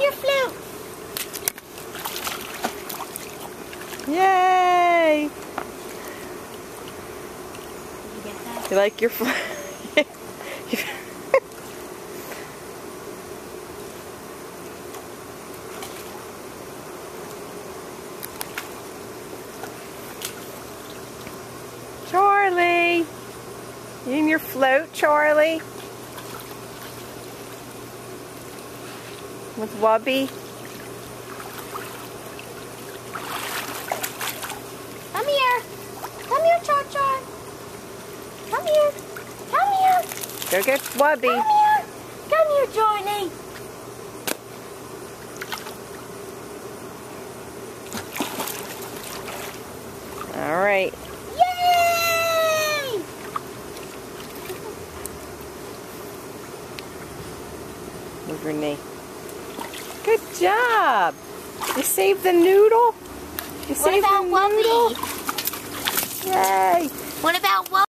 your flute. Yay! Did you get that? You like your flute? Charlie! You and your float, Charlie? With Wubby? Come here. Come here, Char-Char. Come here. Come here. Go get Wubby. Come here. Come here, Charlie. All right. Yay! Move your knee. Good job. You saved the noodle? You What saved about the noodle? Wubby? Yay. What about Wubby?